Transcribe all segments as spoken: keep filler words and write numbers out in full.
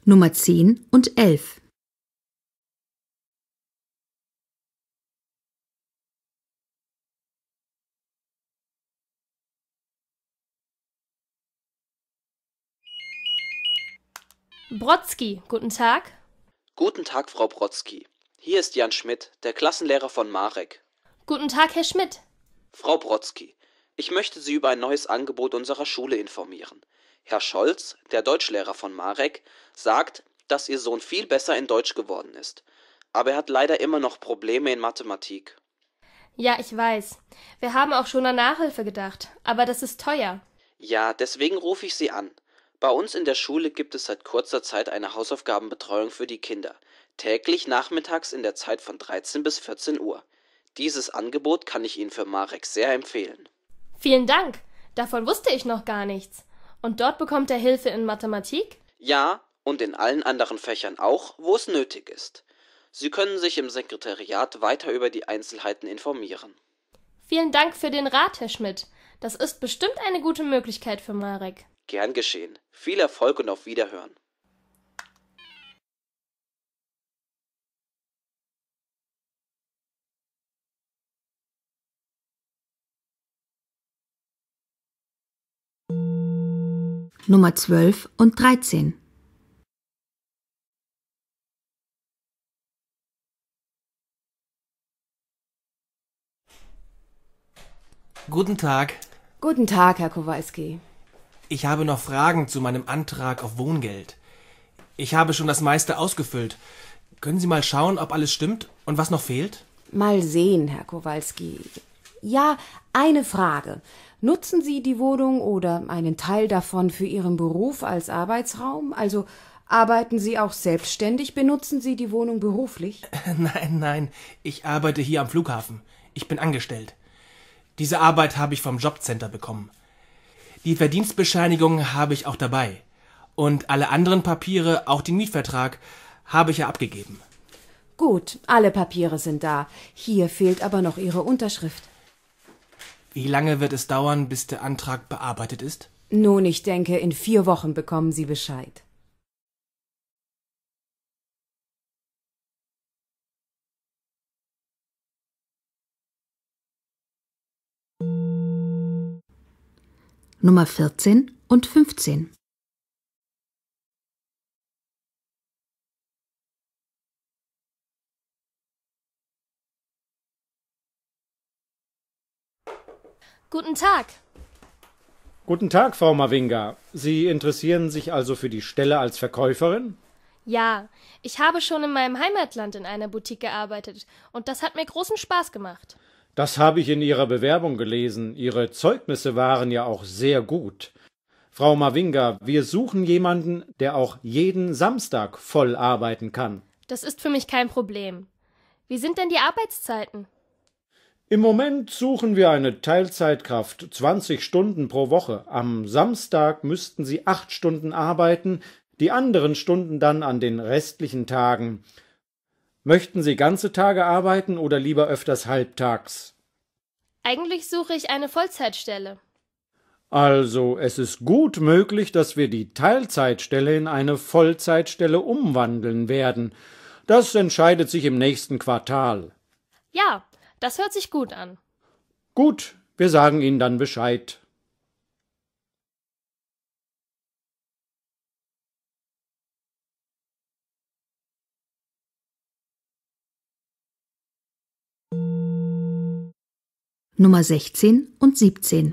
Nummer zehn und elf. Brodsky, guten Tag. Guten Tag, Frau Brodsky. Hier ist Jan Schmidt, der Klassenlehrer von Marek. Guten Tag, Herr Schmidt. Frau Brodsky, ich möchte Sie über ein neues Angebot unserer Schule informieren. Herr Scholz, der Deutschlehrer von Marek, sagt, dass Ihr Sohn viel besser in Deutsch geworden ist. Aber er hat leider immer noch Probleme in Mathematik. Ja, ich weiß. Wir haben auch schon an Nachhilfe gedacht, aber das ist teuer. Ja, deswegen rufe ich Sie an. Bei uns in der Schule gibt es seit kurzer Zeit eine Hausaufgabenbetreuung für die Kinder. Täglich nachmittags in der Zeit von dreizehn bis vierzehn Uhr. Dieses Angebot kann ich Ihnen für Marek sehr empfehlen. Vielen Dank. Davon wusste ich noch gar nichts. Und dort bekommt er Hilfe in Mathematik? Ja, und in allen anderen Fächern auch, wo es nötig ist. Sie können sich im Sekretariat weiter über die Einzelheiten informieren. Vielen Dank für den Rat, Herr Schmidt. Das ist bestimmt eine gute Möglichkeit für Marek. Gern geschehen. Viel Erfolg und auf Wiederhören. Nummer zwölf und dreizehn. Guten Tag. Guten Tag, Herr Kowalski. Ich habe noch Fragen zu meinem Antrag auf Wohngeld. Ich habe schon das meiste ausgefüllt. Können Sie mal schauen, ob alles stimmt und was noch fehlt? Mal sehen, Herr Kowalski. Ja, eine Frage. Nutzen Sie die Wohnung oder einen Teil davon für Ihren Beruf als Arbeitsraum? Also arbeiten Sie auch selbstständig? Benutzen Sie die Wohnung beruflich? Nein, nein, ich arbeite hier am Flughafen. Ich bin angestellt. Diese Arbeit habe ich vom Jobcenter bekommen. Die Verdienstbescheinigung habe ich auch dabei. Und alle anderen Papiere, auch den Mietvertrag, habe ich ja abgegeben. Gut, alle Papiere sind da. Hier fehlt aber noch Ihre Unterschrift. Wie lange wird es dauern, bis der Antrag bearbeitet ist? Nun, ich denke, in vier Wochen bekommen Sie Bescheid. Nummer vierzehn und fünfzehn. Guten Tag. Guten Tag, Frau Mavinga. Sie interessieren sich also für die Stelle als Verkäuferin? Ja, ich habe schon in meinem Heimatland in einer Boutique gearbeitet und das hat mir großen Spaß gemacht. Das habe ich in Ihrer Bewerbung gelesen. Ihre Zeugnisse waren ja auch sehr gut. Frau Mavinga, wir suchen jemanden, der auch jeden Samstag voll arbeiten kann. Das ist für mich kein Problem. Wie sind denn die Arbeitszeiten? Im Moment suchen wir eine Teilzeitkraft, zwanzig Stunden pro Woche. Am Samstag müssten Sie acht Stunden arbeiten, die anderen Stunden dann an den restlichen Tagen. Möchten Sie ganze Tage arbeiten oder lieber öfters halbtags? Eigentlich suche ich eine Vollzeitstelle. Also, es ist gut möglich, dass wir die Teilzeitstelle in eine Vollzeitstelle umwandeln werden. Das entscheidet sich im nächsten Quartal. Ja, das hört sich gut an. Gut, wir sagen Ihnen dann Bescheid. Nummer sechzehn und siebzehn.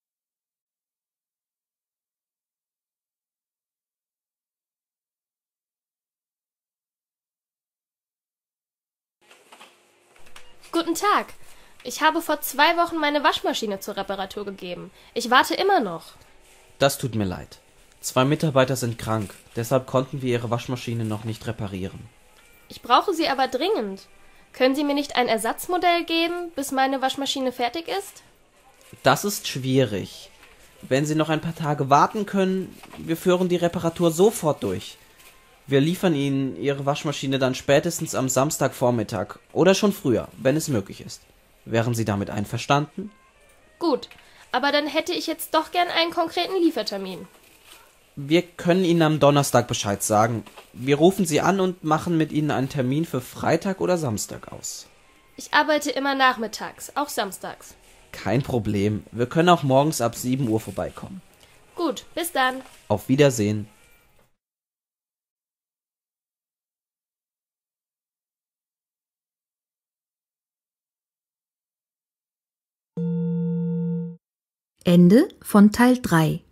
Guten Tag. Ich habe vor zwei Wochen meine Waschmaschine zur Reparatur gegeben. Ich warte immer noch. Das tut mir leid. Zwei Mitarbeiter sind krank, deshalb konnten wir Ihre Waschmaschine noch nicht reparieren. Ich brauche sie aber dringend. Können Sie mir nicht ein Ersatzmodell geben, bis meine Waschmaschine fertig ist? Das ist schwierig. Wenn Sie noch ein paar Tage warten können, wir führen die Reparatur sofort durch. Wir liefern Ihnen Ihre Waschmaschine dann spätestens am Samstagvormittag oder schon früher, wenn es möglich ist. Wären Sie damit einverstanden? Gut, aber dann hätte ich jetzt doch gern einen konkreten Liefertermin. Wir können Ihnen am Donnerstag Bescheid sagen. Wir rufen Sie an und machen mit Ihnen einen Termin für Freitag oder Samstag aus. Ich arbeite immer nachmittags, auch samstags. Kein Problem. Wir können auch morgens ab sieben Uhr vorbeikommen. Gut, bis dann. Auf Wiedersehen. Ende von Teil drei.